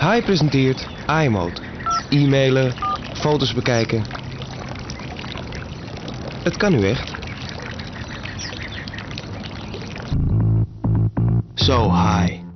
Hi presenteert iMode. E-mailen, foto's bekijken. Het kan nu echt. Zo, hi.